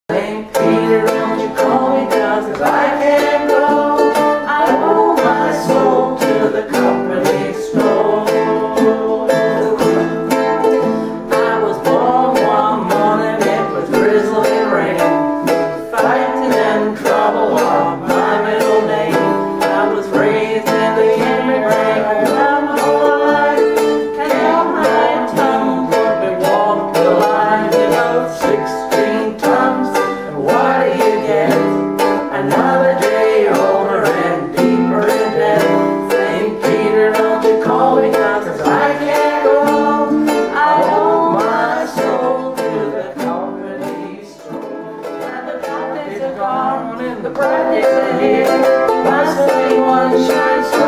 St. Peter, don't you call me down, 'cause I can't go. I owe my soul to the company store. I was born one morning, it was drizzling rain. Fighting and trouble are my middle name. I was raised in the immigrant my whole life, and held my tongue but we walked the line. You know, 16 tons, and what do you get? Another day older and deeper in debt. St. Peter, don't you call me down, 'cause I can't go. I owe my soul to the company store. And the dark days are gone and the bright days are here. My sunny one shines so